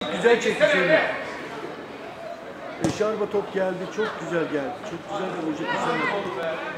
Güzel çekti şöyle. Eşarba top geldi. Çok güzel geldi. Çok güzel bir hoca.